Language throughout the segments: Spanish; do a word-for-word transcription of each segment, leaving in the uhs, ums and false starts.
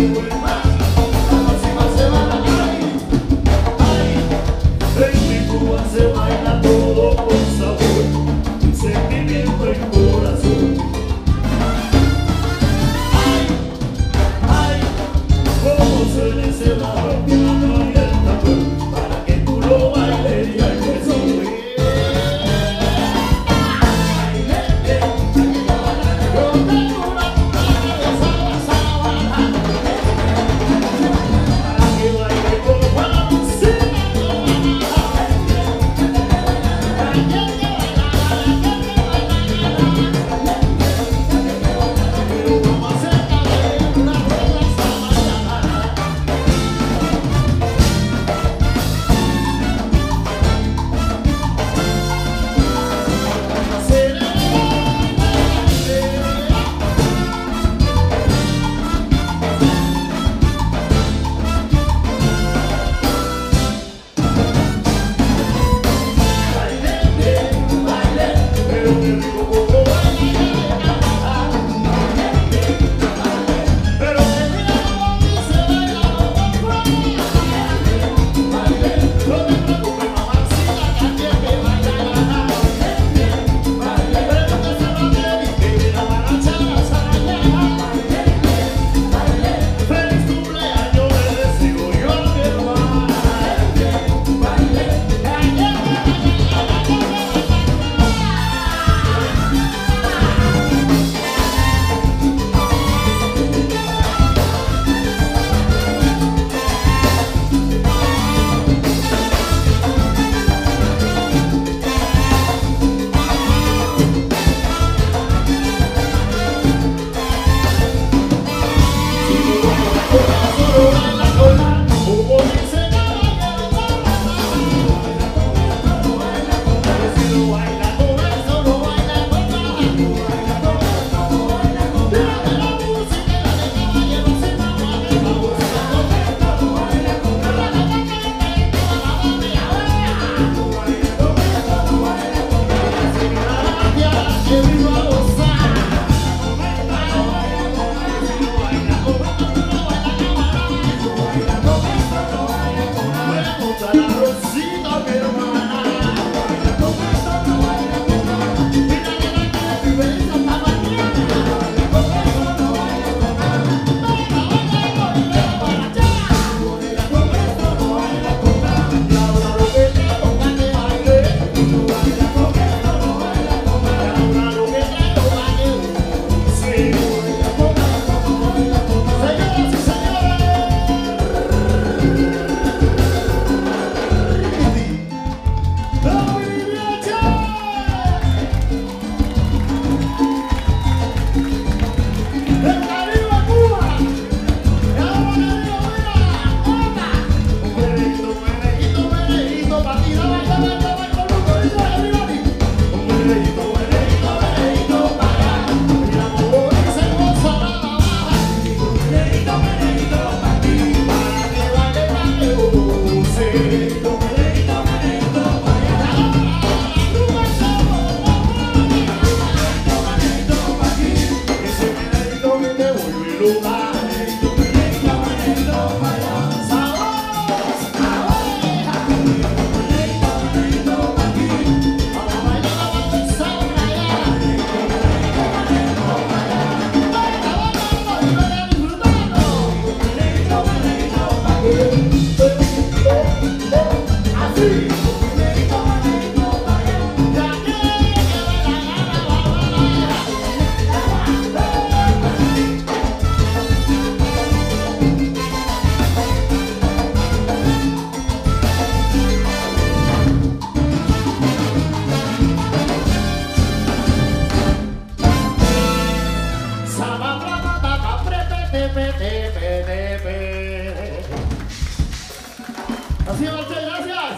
Así va a ser, gracias.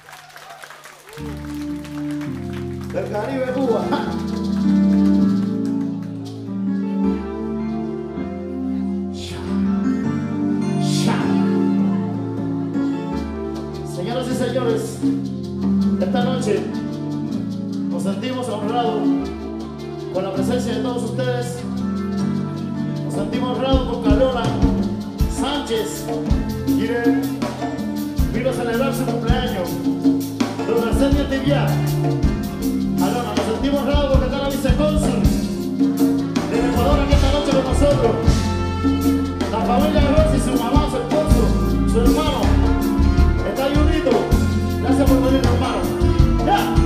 Del Caribe, Cuba. Señoras y señores, esta noche nos sentimos honrados con la presencia de todos ustedes. Nos sentimos honrados con Carola, noches. Iré, vino a celebrar su cumpleaños. Don Arsenio Tibia. Alona, nos sentimos honrados porque está la vicecónsul del Ecuador aquí esta noche con nosotros. La familia Rossi, su mamá, su esposo, su hermano. Está ahí unito. Gracias por venir, hermano. ¡Ya!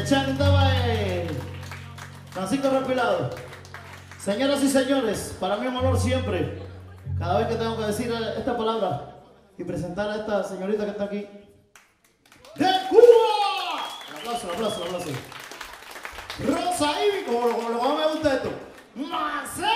El chat estaba en Francisco Rapilado. Señoras y señores, para mí es un honor siempre, cada vez que tengo que decir esta palabra y presentar a esta señorita que está aquí. ¡De Cuba! Un aplauso, un aplauso, un aplauso. Rosa Ivy, como, como, como me gusta esto. ¡Maceo!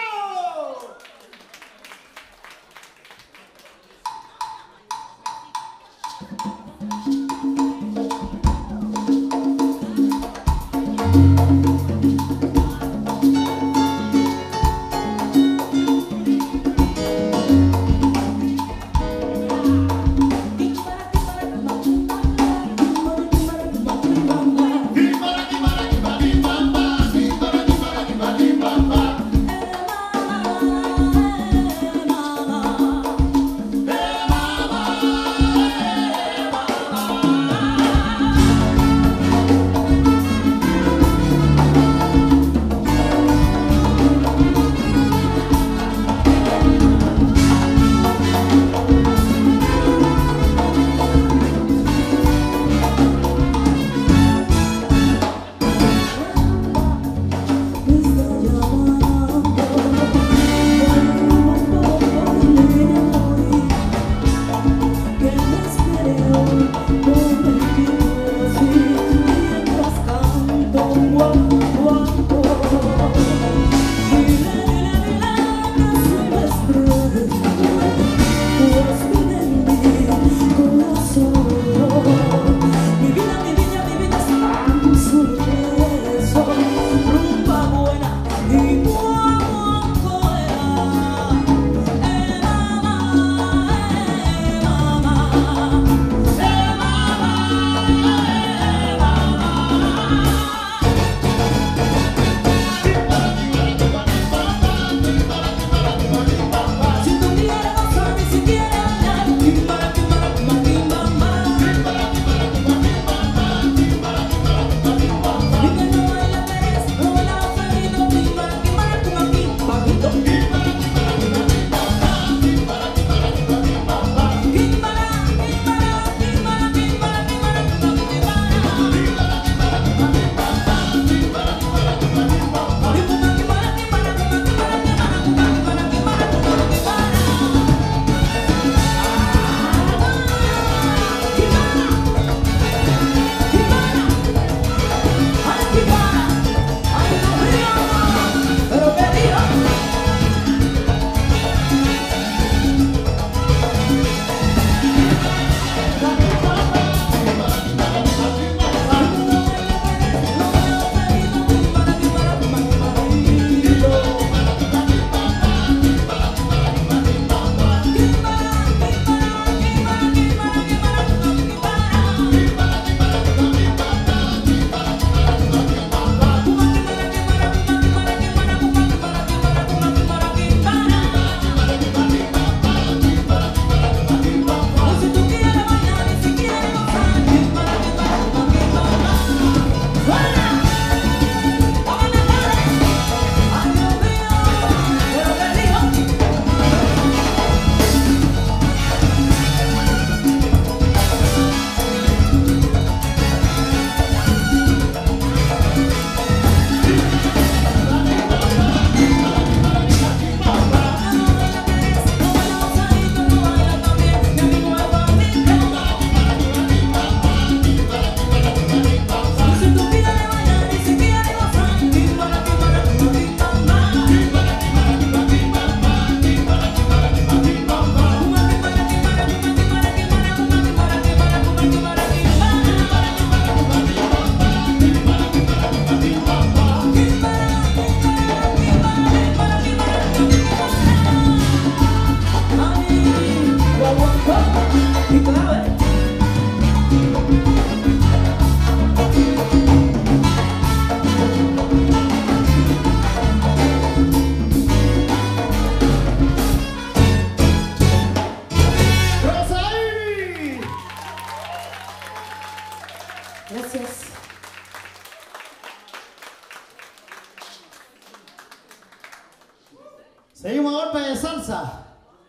Seguimos a golpe de salsa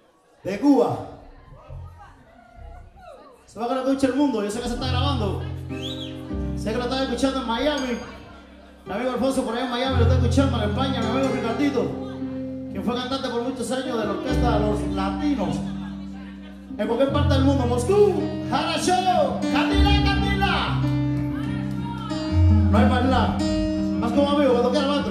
de Cuba. Se va a que lo escuche el mundo, yo sé que se está grabando. Sé que lo están escuchando en Miami. Mi amigo Alfonso por allá en Miami lo está escuchando, en España, mi amigo Ricardito, quien fue cantante por muchos años de la orquesta de los latinos. En cualquier parte del mundo, Moscú, Jara Show, Candila, Candila. No hay más nada. Más como amigo, cuando quiera el otro.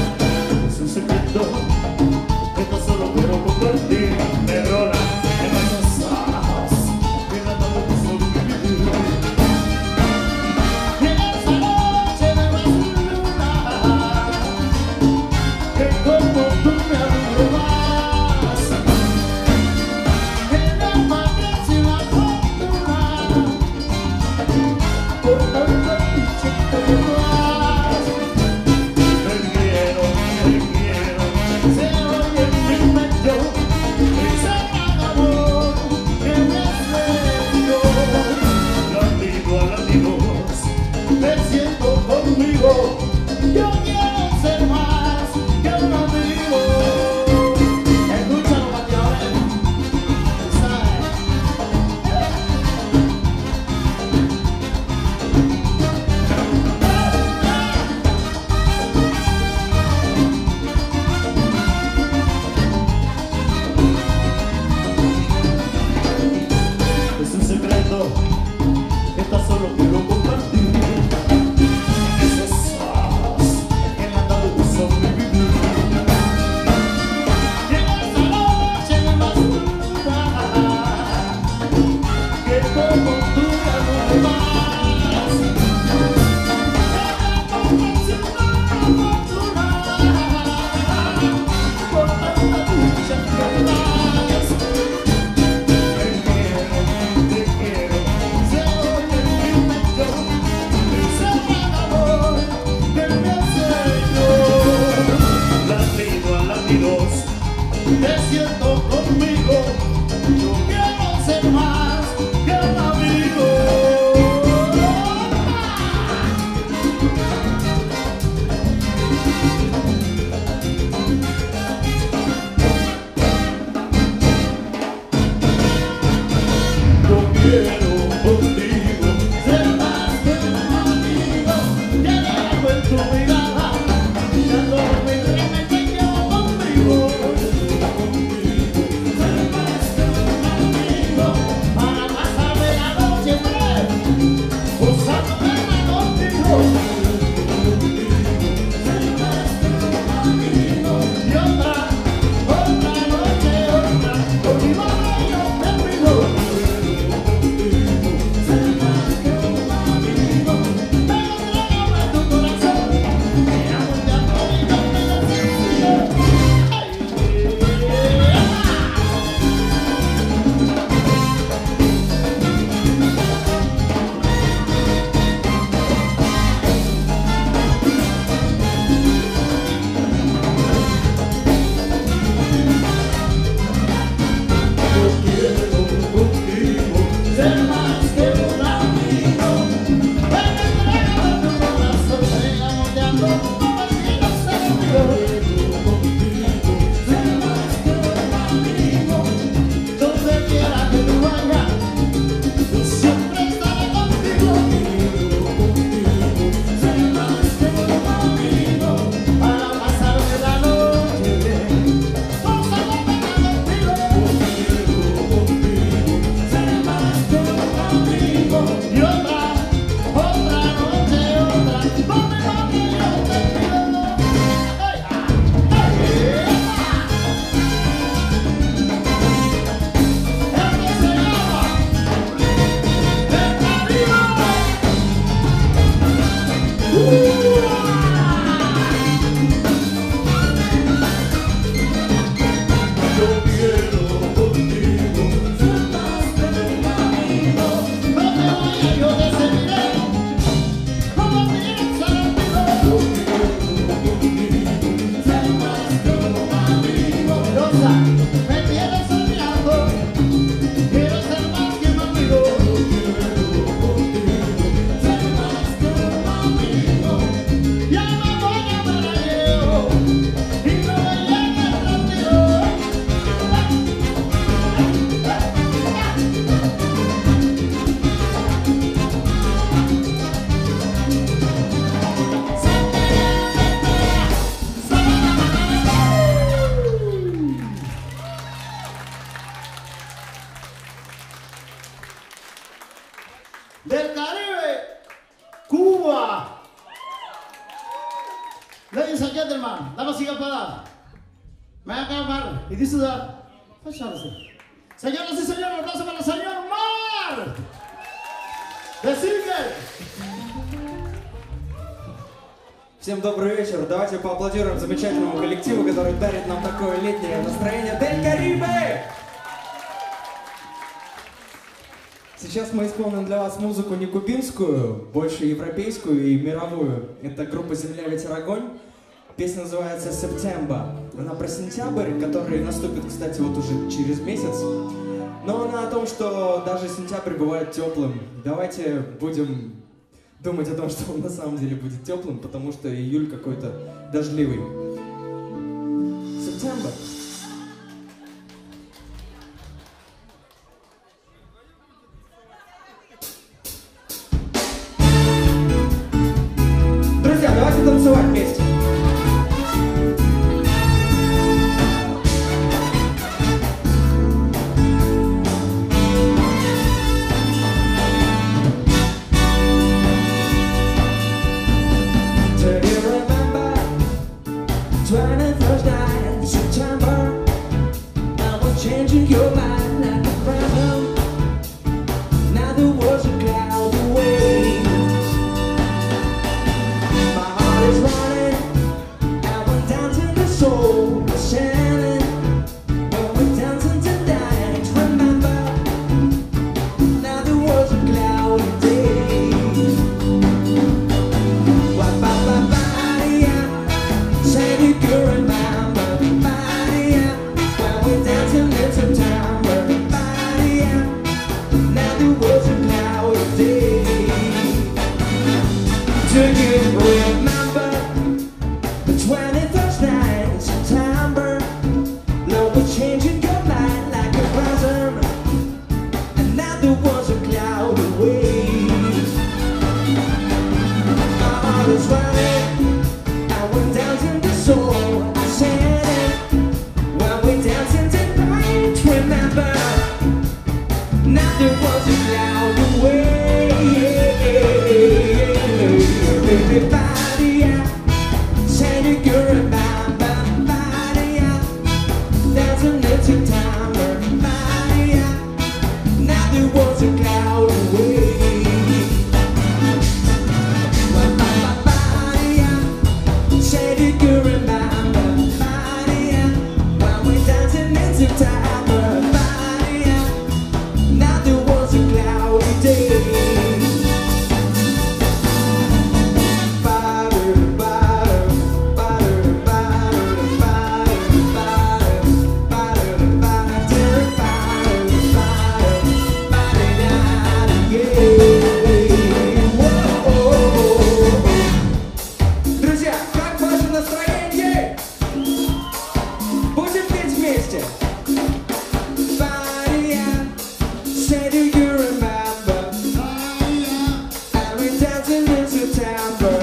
Que tan solo quiero compartir, me rola, me del Caribe, Cuba. Ladies and gentlemen, damas y caballeros, me voy a acabar y dice da, señoras y señores, un aplauso para el señor Mar. Decirle. Всем добрый вечер. Давайте поаплодируем замечательному коллективу, который дарит нам такое летнее настроение. Дель Карибе! Сейчас мы исполним для вас музыку не кубинскую, больше европейскую и мировую. Это группа «Земля, ветер, огонь». Песня называется «September». Она про сентябрь, который наступит, кстати, вот уже через месяц. Но она о том, что даже сентябрь бывает теплым. Давайте будем думать о том, что он на самом деле будет теплым, потому что июль какой-то дождливый. September. Друзья, давайте танцевать вместе. twenty-first night in September, I was changing your mind like a present. Now there was a cloud away. My heart is running, I went down to the soul, sailing. When we're dancing tonight, remember, now there was a cloudy day. Why, bye, bye, bye, yeah. Say you could remember, body, yeah. When we're dancing in September, body, yeah. Now there was a cloudy day. Do you remember the twenty-first night in September? Love was changing your mind like a blossom, and now there was a cloud away. My heart is running, I went down to the soul, I said it. When we dancing tonight, remember, now there was a cloud away. Everybody, yeah, said you could remember, body, yeah. Dancing in September, body, yeah. Now there was a cloud away. Well, bye, bye, body, yeah. Said you could remember, body, yeah. When we dancing in September, body, yeah. Now there was a cloudy day. Друзья, как ваше настроение? Будем петь вместе. Body, say do you remember? And we dancing in September,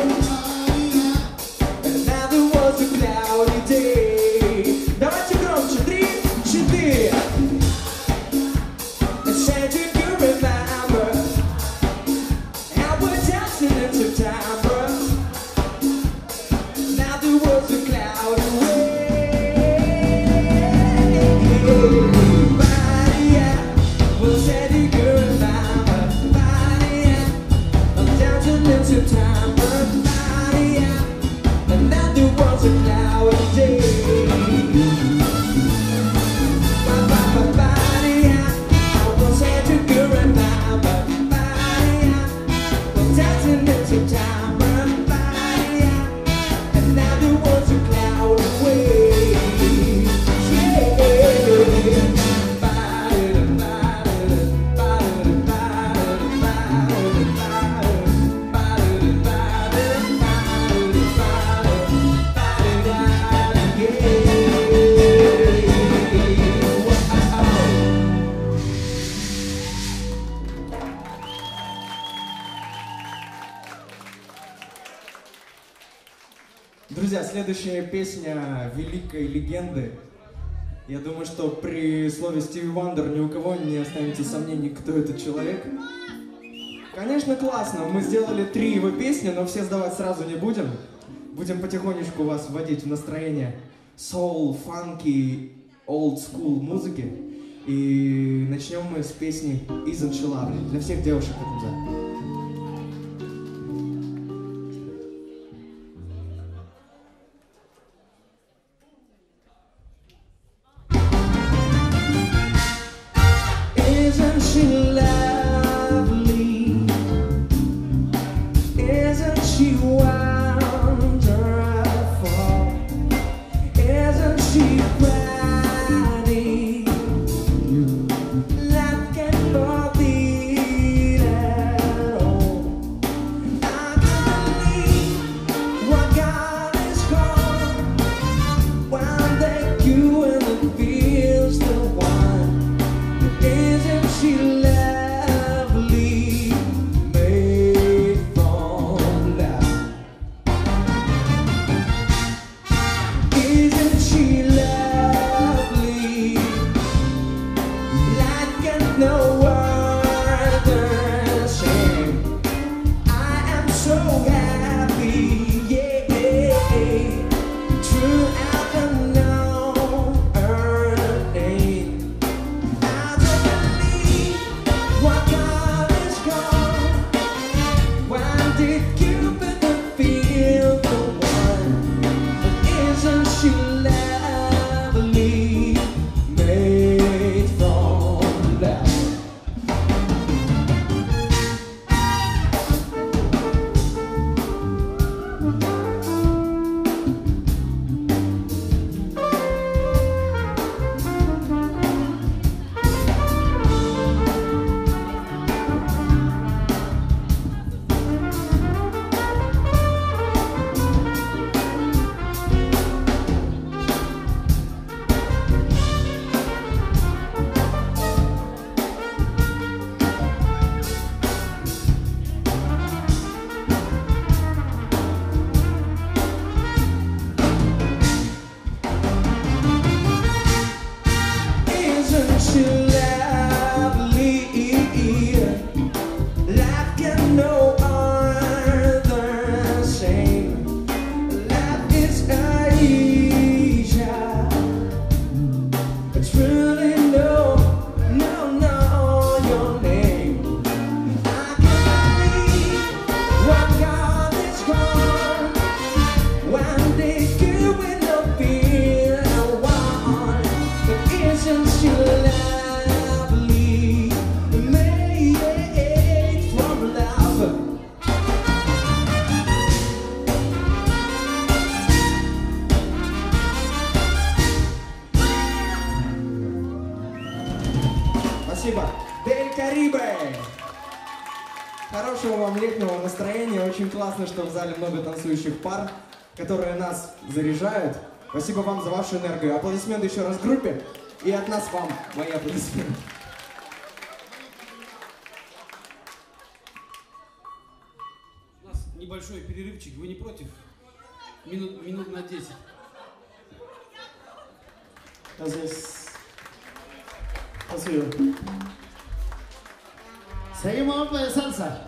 and now there was a cloudy day. Давайте громче, три, четыре. Say do you remember? And we're dancing in September. Now there was a cloud away. Body, yeah. Well, said you could remember. Body, yeah. I'm dancing in September. Body, yeah. And now there was a cloudy day. Body, yeah. I will say you could remember. Body, yeah. Well, dancing in September. Body, yeah. And now there was a cloud away. Yeah. Body, body, body, body, body, body, body, body, Друзья, следующая песня великой легенды. Я думаю, что при слове Стиви Вандер ни у кого не останется сомнений, кто этот человек. Конечно, классно. Мы сделали три его песни, но все сдавать сразу не будем. Будем потихонечку вас вводить в настроение soul, фанки, old school музыки. И начнем мы с песни Isn't She Lovely для всех девушек в этом зале. Isn't she lovely? Isn't she wonderful? Isn't she pretty? Love can forbid at all. I can believe what God is called. One day you will feel the one. Isn't she lovely, made from love? Isn't she lovely, like no other same? I am so happy, yeah, true I know her name. I don't believe what God is gone. Why did Cupid feel the one? But isn't she lovely, made from love? Isn't she lovely, like no other same? Love is Asia. It's really no, no, no, your name. I can't believe what God is gone. One day you will feel one. But isn't she lovely, made from love? Спасибо. Дель Карибе. Хорошего вам летнего настроения. Очень классно, что в зале много танцующих пар, которые нас заряжают. Спасибо вам за вашу энергию. Аплодисменты еще раз группе. И от нас вам мои аплодисменты. У нас небольшой перерывчик. Вы не против? Минут, минут на десять. Entonces, así. Seguimos con de salsa.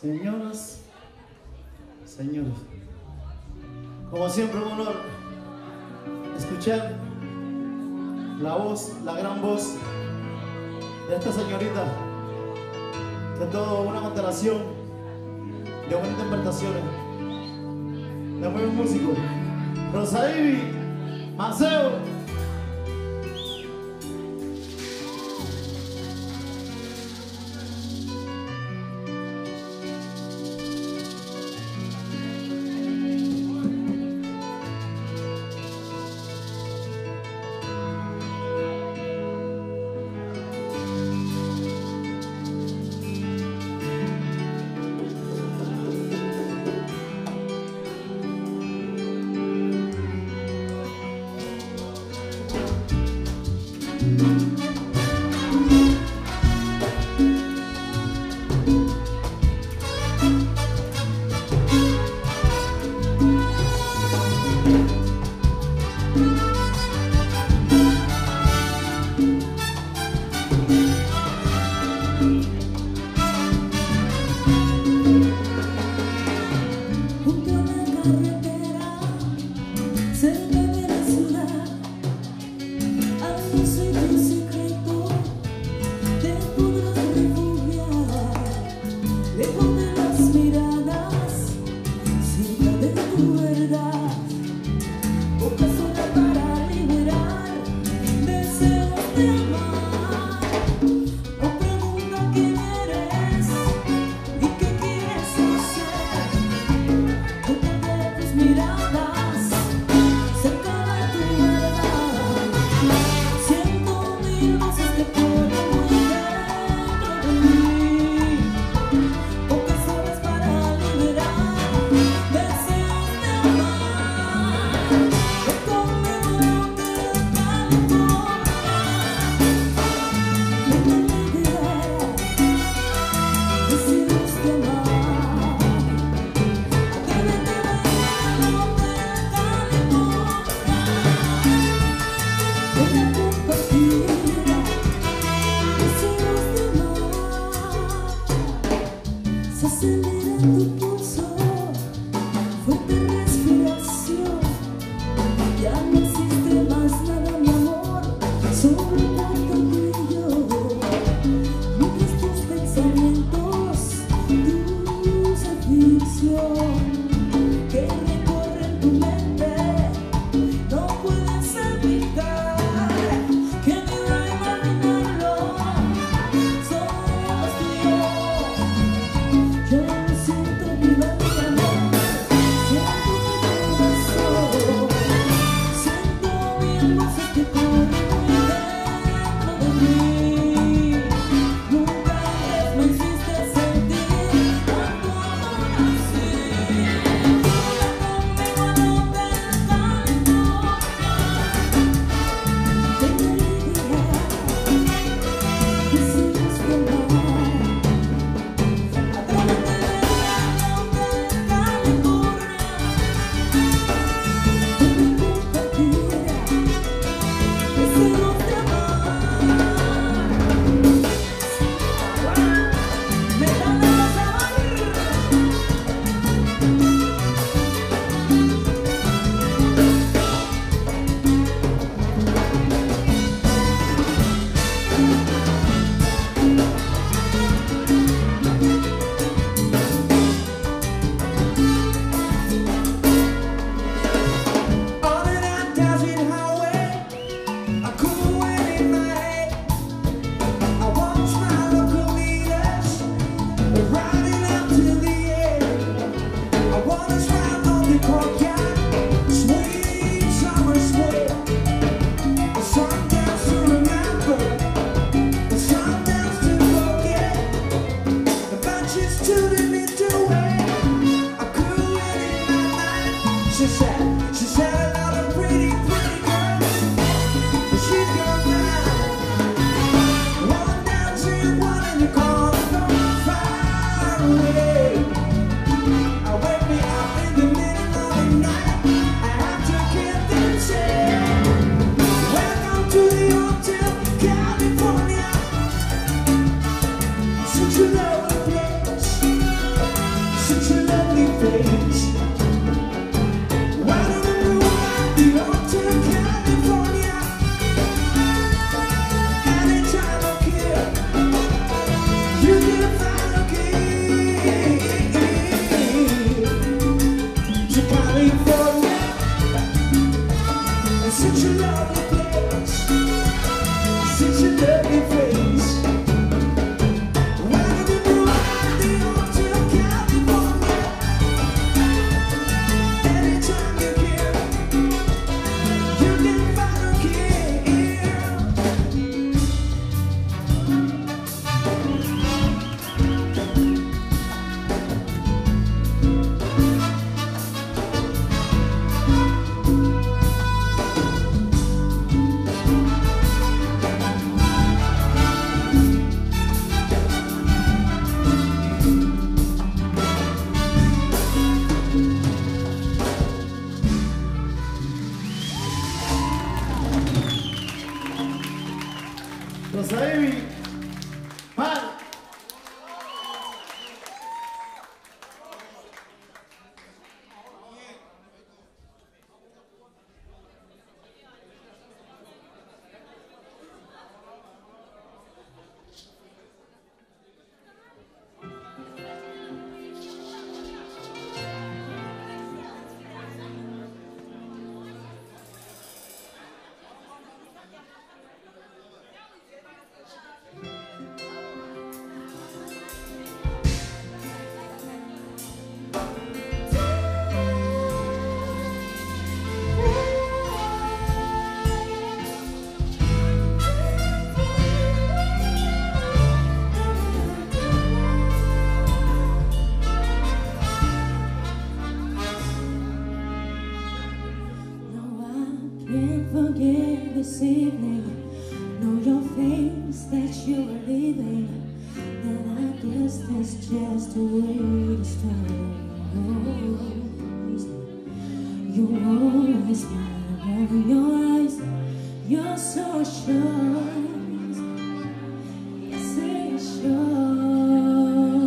Señoras, señores, como siempre un honor escuchar la voz, la gran voz de esta señorita, que es toda una constelación de buenas interpretaciones, de muy buen músico. Rosa Ivy, Maceo. Rosaevi, Mar. This evening, know your face that you are leaving. Then I guess that's just the way the story goes. You always smile over your eyes. You're so sure. Yes, it's sure.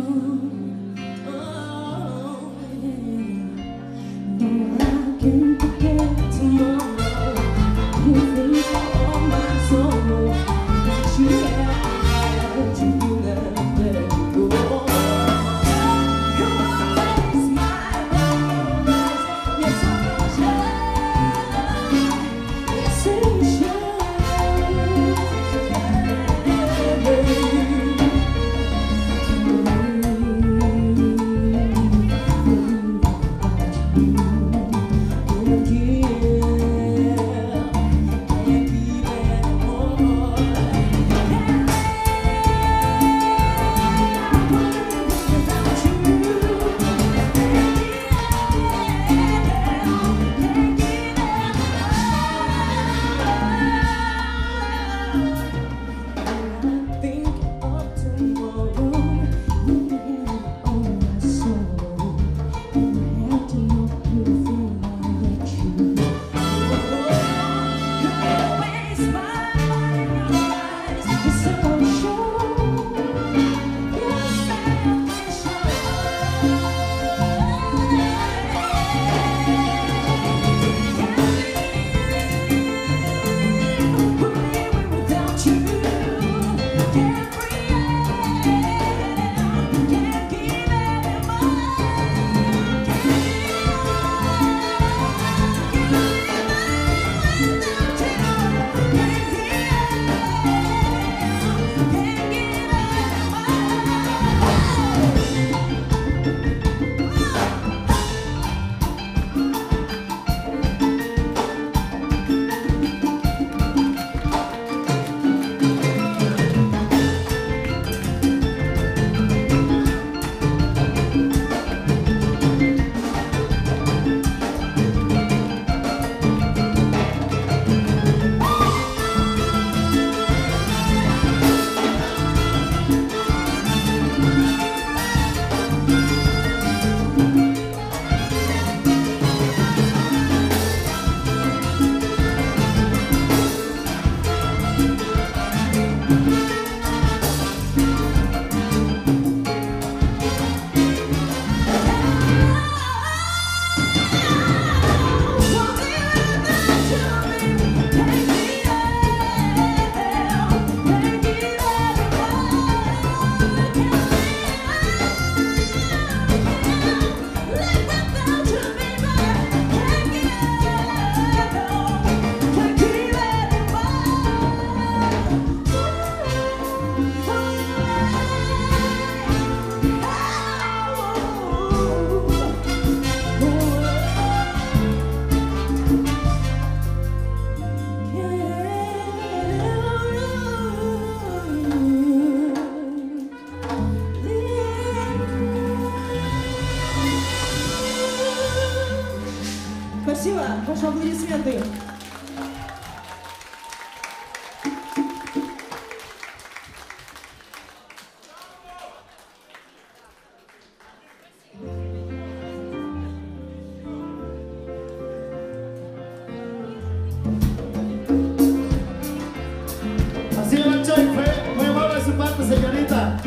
Oh, yeah. No, I can forget tomorrow. You think all my soul that you have to do that, let it go. You always smile on your eyes. Yes, I'm sure. Yes, I'm sure. Спасибо, ваши аплодисменты. Así le va el Choy, señorita.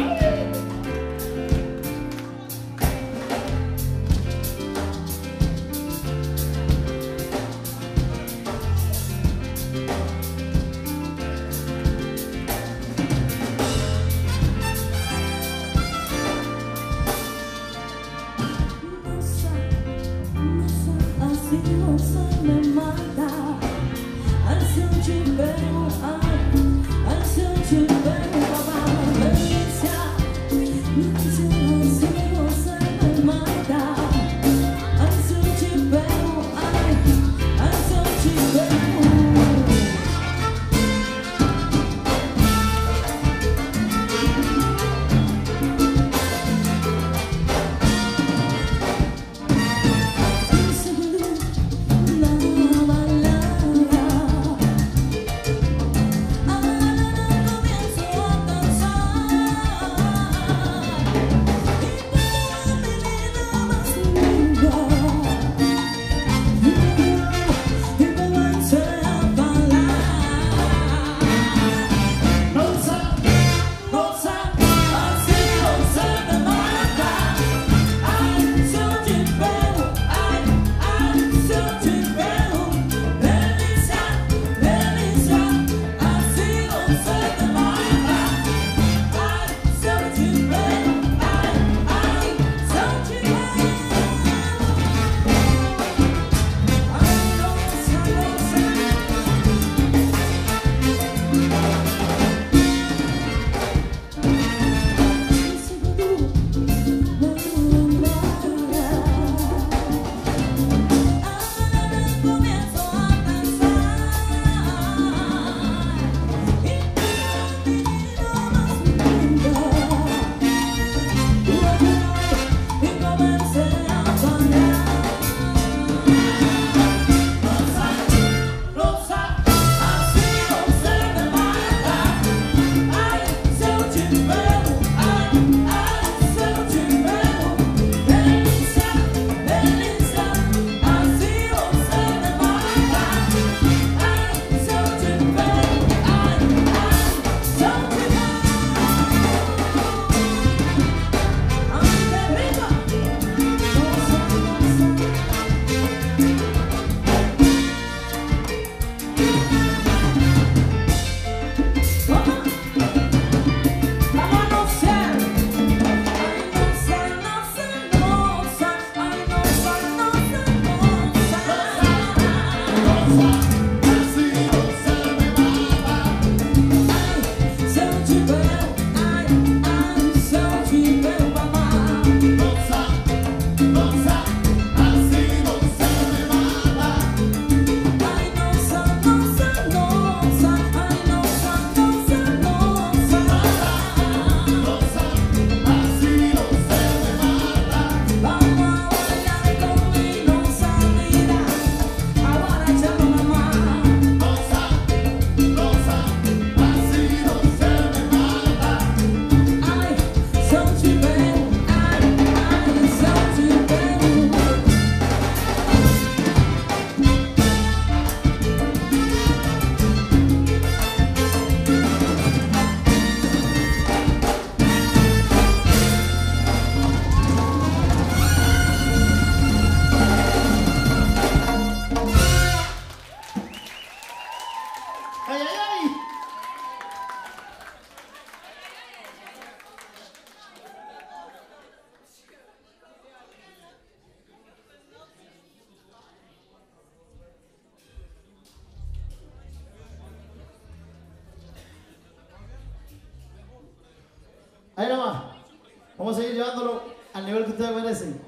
Ahí nada más. Vamos a seguir llevándolo al nivel que ustedes merecen.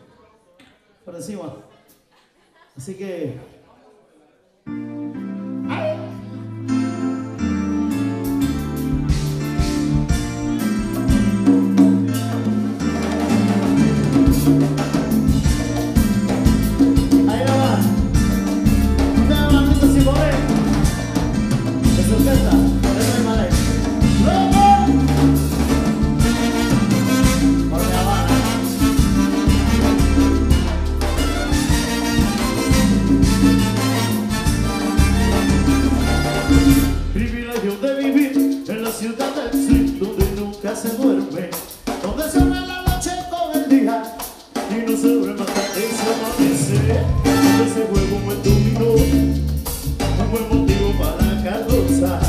Por encima. Así que... Privilegio de vivir en la ciudad del sur, donde no nunca se duerme, donde se ve la noche con el día y no se duerme hasta que se amanece, donde se juega un buen dominó, un buen motivo para carrozar.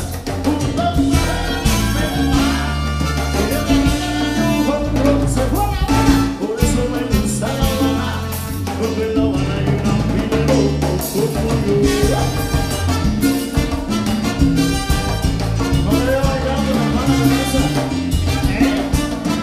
Por eso me gusta La Habana, porque en La Habana hay una pila de locos como yo. No le bailando la mano a la casa, ¿eh?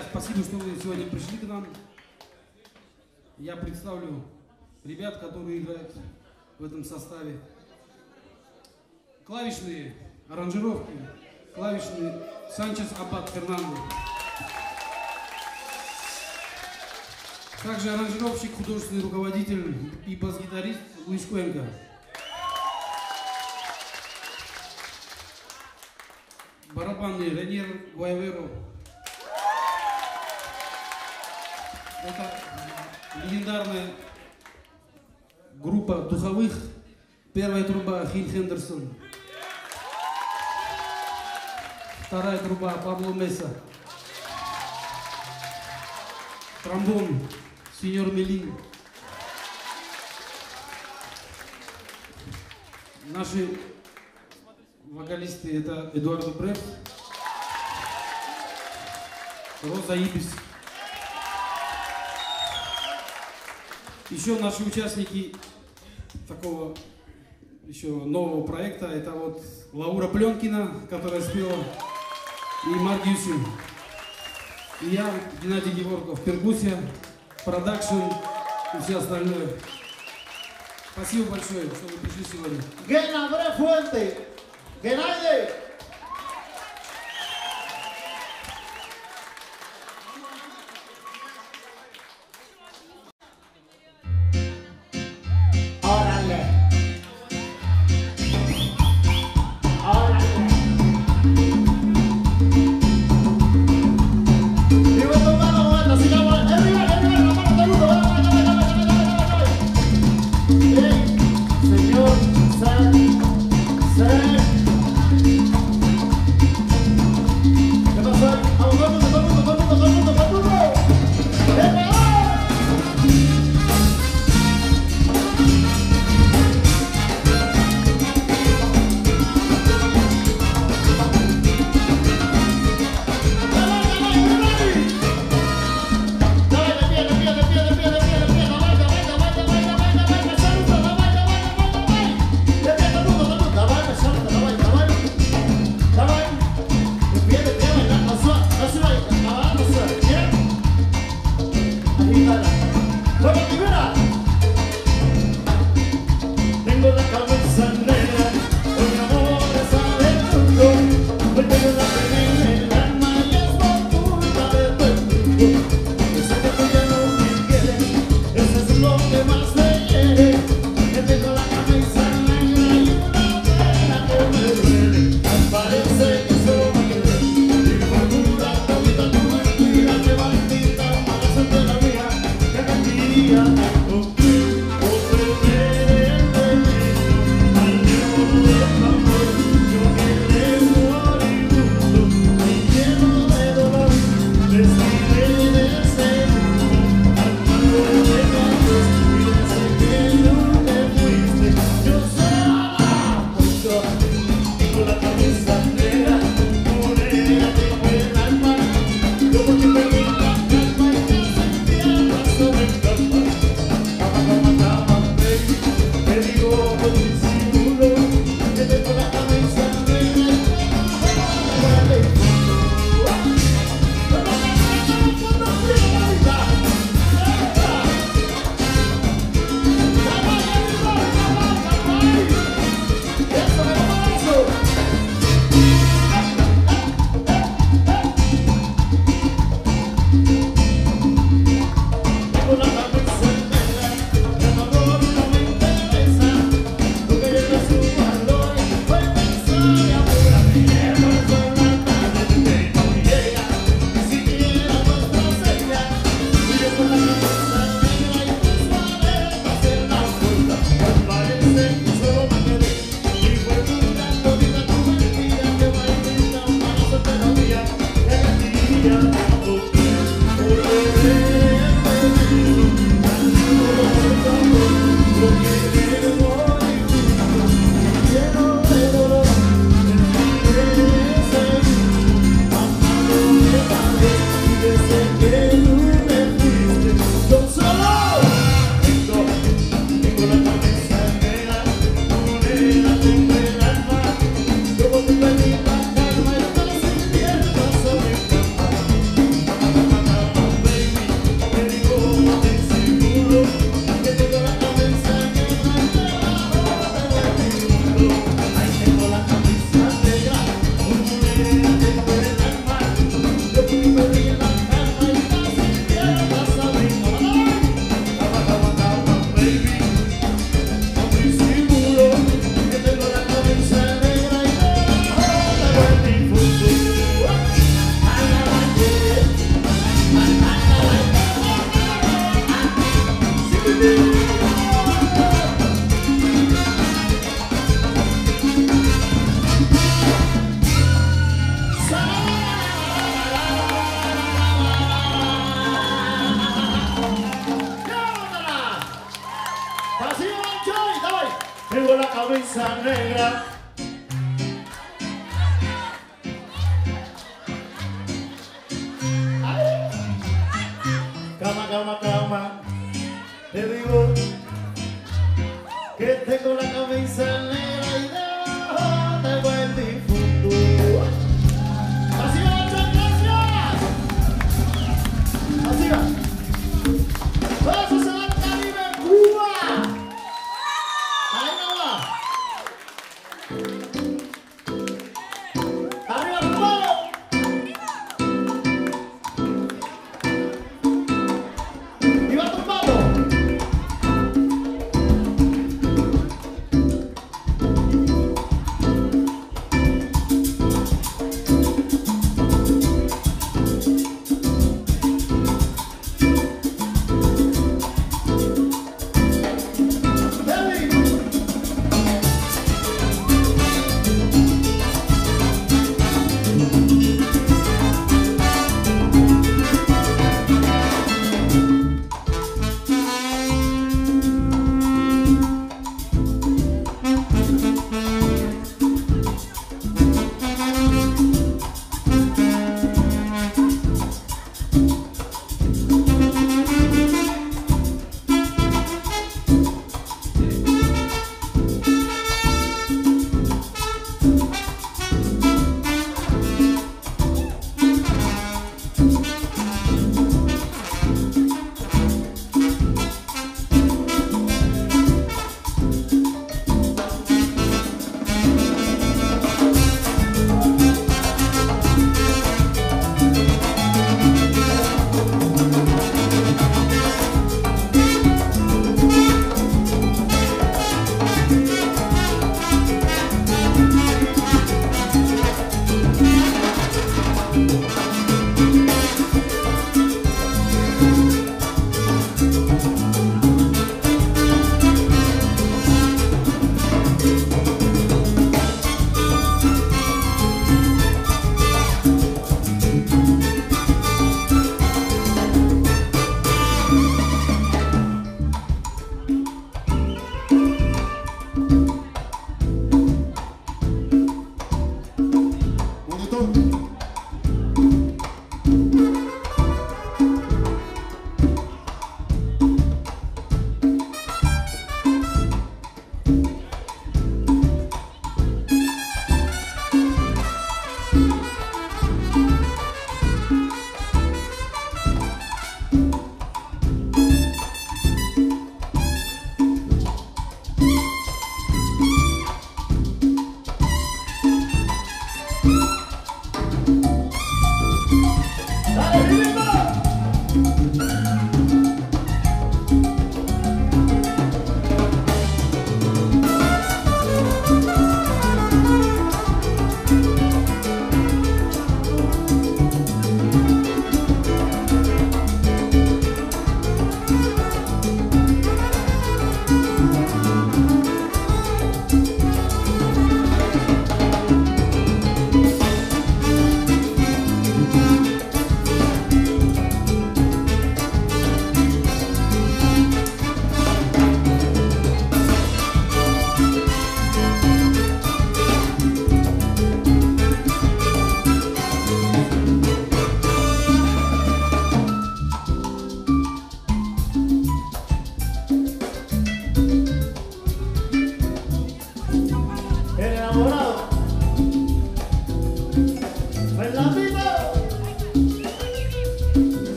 Друзья, спасибо, что вы сегодня пришли к нам. Я представлю ребят, которые играют в этом составе. Клавишные аранжировки, клавишный Санчес Аббат Фернандо. Также аранжировщик, художественный руководитель и бас-гитарист Луис Куэнка. Барабанный Реньер Гуайверо. Это легендарная группа духовых. Первая труба Хиль Хендерсон. Вторая труба Пабло Меса. Тромбон Сеньор Мелин. Наши вокалисты это Эдуардо Бреф, Роза Ибис. Еще наши участники такого еще нового проекта, это вот Лаура Пленкина, которая спела, и Марк Юсин. И я, Геннадий Геворков, перкуссия, продакшн и все остальное. Спасибо большое, что вы пришли сегодня. Геннадий Фуэнте. Геннадий. Órale. Órale. Y voy tomando momentos, así que vamos. Arriba, arriba, la mano de uno. Bien, señor San, San.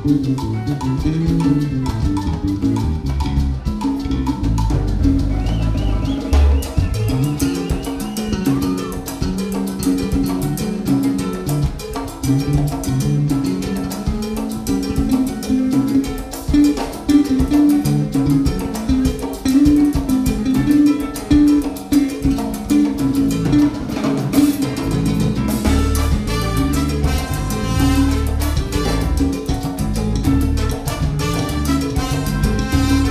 Thank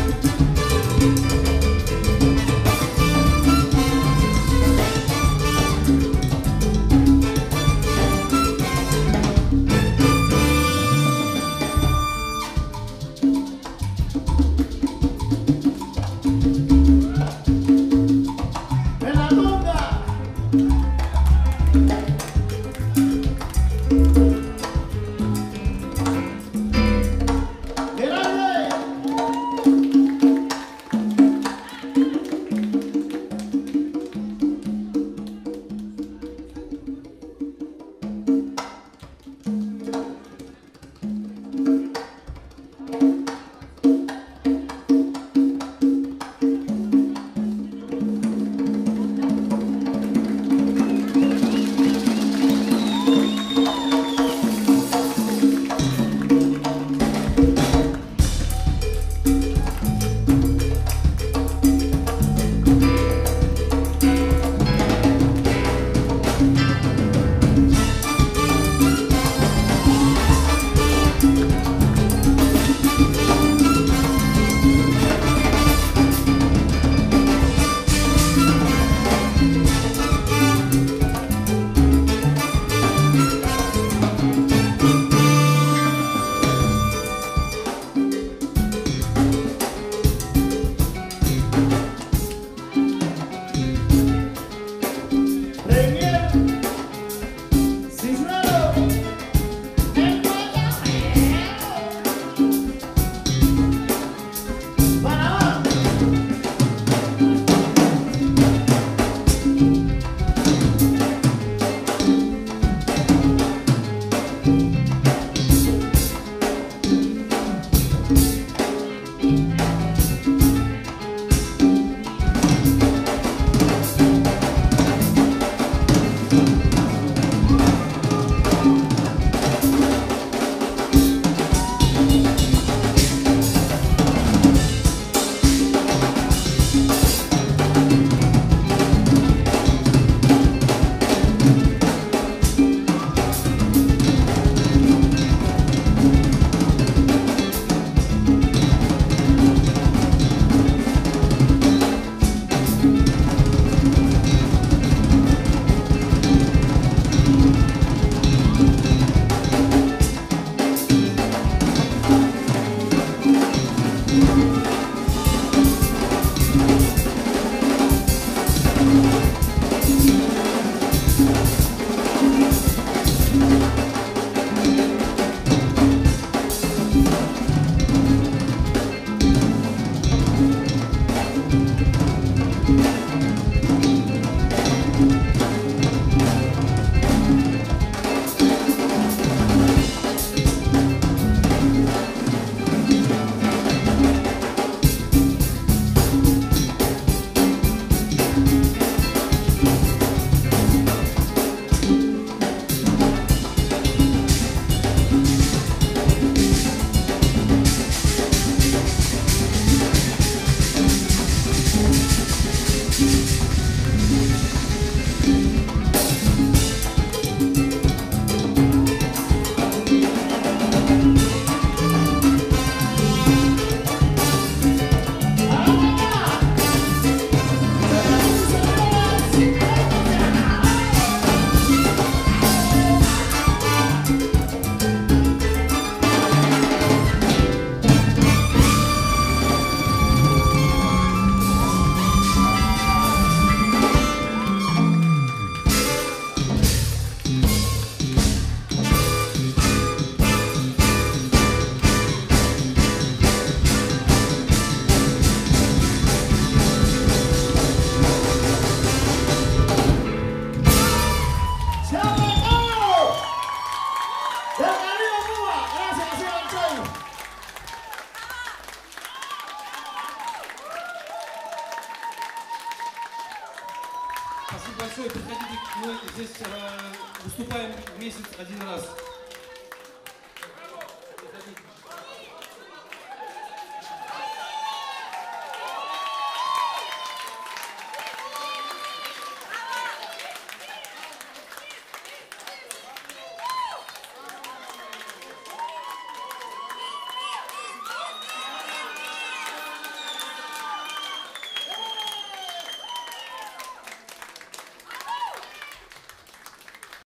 здесь э, выступаем в месяц один раз.